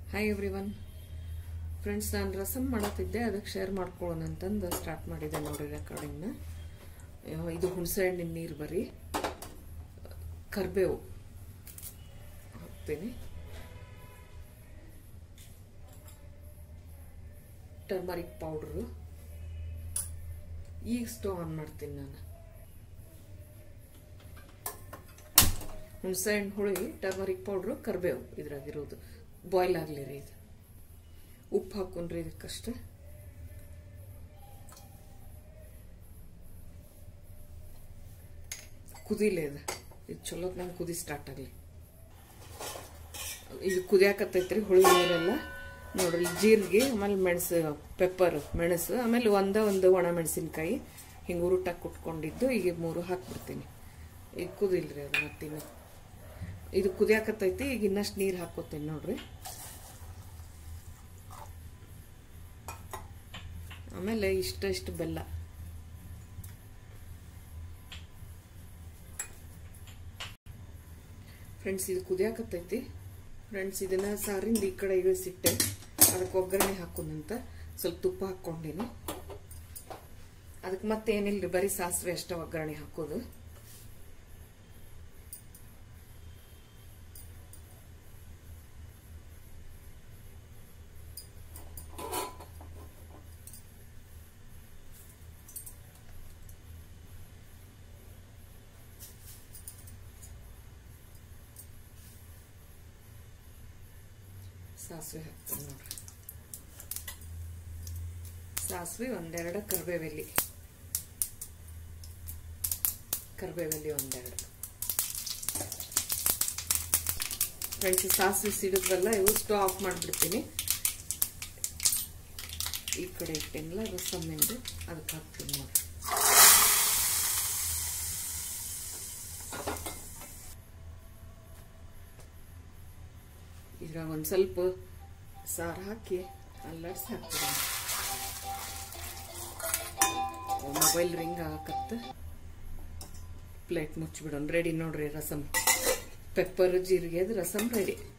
Hi everyone friends, ನಾನು ರಸಮ್ ಮಾಡತ್ತಿದ್ದೆ, ಅದಕ್ಕೆ share ಮಾಡ್ಕೊಳ್ಳೋಣ ಅಂತಂದು ಸ್ಟಾರ್ಟ್ ಮಾಡಿದ್ದೆ ನೋಡಿ ರೆಕಾರ್ಡಿಂಗ್ನ. ಇದು ಹುಣಸೆ ಹಣ್ಣಿನ ನೀರು ಬರೀ ಕರಿಬೇವು ಹಾಕ್ತೀನಿ, ಟರ್ಮರಿಕ್ ಪೌಡ್ರು. ಈಗ ಸ್ಟವ್ ಆನ್ ಮಾಡ್ತೀನಿ ನಾನು. ಹುಣಸೆ ಹಣ್ಣು ಹುಳಿ, ಟರ್ಮರಿಕ್ ಪೌಡ್ರು, ಕರಿಬೇವು ಇದ್ರಾಗಿರೋದು. ಬಾಯ್ಲ್ ಆಗಲಿ ರೀ. ಇದು ಉಪ್ಪು ಹಾಕೊಂಡ್ರಿ ಇದಕ್ಕಷ್ಟೇ. ಕುದಿಲೇ ಇದು ಚಲೋ ನಂಗೆ ಕುದಿ ಸ್ಟಾರ್ಟ್ ಆಗಲಿ. ಇದು ಕುದಿಯಾಕತ್ತೈತ್ರಿ ಹುಳಿ ನೀರೆಲ್ಲ ನೋಡ್ರಿ. ಜೀರಿಗೆ, ಆಮೇಲೆ ಮೆಣಸು, ಪೆಪ್ಪರ್, ಮೆಣಸು, ಆಮೇಲೆ ಒಂದು ಒಣ ಮೆಣಸಿನ್ಕಾಯಿ ಹಿಂಗೆ ಉರುಟಾಗಿ ಕುಟ್ಕೊಂಡಿದ್ದು ಈಗ 3 ಹಾಕ್ಬಿಡ್ತೀನಿ. ಈಗ ಕುದಿಲ್ರಿ ಅದು ಮತ್ತಿನ್ನು. ಇದು ಕುದಿಯಾಕತ್ತೈತಿ. ಈಗ ಇನ್ನಷ್ಟು ನೀರು ಹಾಕೋತೀನಿ ನೋಡ್ರಿ. ಆಮೇಲೆ ಇಷ್ಟು ಬೆಲ್ಲ. ಫ್ರೆಂಡ್ಸ್, ಇದು ಕುದಿಯಾಕತ್ತೈತಿ. ಫ್ರೆಂಡ್ಸ್, ಇದನ್ನ ಸಾರಿಂದ ಈ ಕಡೆ ಇಳಿಸಿಟ್ಟೆ. ಅದಕ್ಕೆ ಒಗ್ಗರಣೆ ಹಾಕೋದಂತ ಸ್ವಲ್ಪ ತುಪ್ಪ ಹಾಕ್ಕೊಂಡಿನಿ. ಅದಕ್ಕೆ ಮತ್ತೆ ಏನಿಲ್ಲ, ಬರೀ ಸಾಸಿವೆ ಅಷ್ಟೇ ಒಗ್ಗರಣೆ ಹಾಕೋದು. ಸಾಸಿವೆ ಹಾಕ್ತೀನಿ ನೋಡ್ರಿ. ಸಾಸಿವೆ ಒಂದೆರಡು, ಕರಿಬೇವೆಲ್ಲಿ ಒಂದೆರಡು. ಫ್ರೆಂಡ್ಸ್, ಸಾಸಿವೆ ಸಿಡಿದ್ವಲ್ಲ, ಇವು ಸ್ಟವ್ ಆಫ್ ಮಾಡಿಬಿಡ್ತೀನಿ. ಈ ಕಡೆ ಇಟ್ಟೇನಿಲ್ಲ ರಸಮ್ಮಿಂದು, ಅದಕ್ಕೆ ಹಾಕ್ತೀನಿ ನೋಡ್ರಿ. ಇದ್ರಾಗ ಒಂದು ಸ್ವಲ್ಪ ಸಾರು ಹಾಕಿ ಅಲ್ಲಾಡ್ಸಿ ಹಾಕ್ತೀನಿ. ಮೊಬೈಲ್ ರಿಂಗ್ ಆಗಕತ್ತ. ಪ್ಲೇಟ್ ಮುಚ್ಚಿಬಿಡೋಣ. ರೆಡಿ ನೋಡ್ರಿ ರಸಮ್. ಪೆಪ್ಪರ್, ಜೀರಿಗೆ, ಅದು ರಸಮ್ ರೆಡಿ.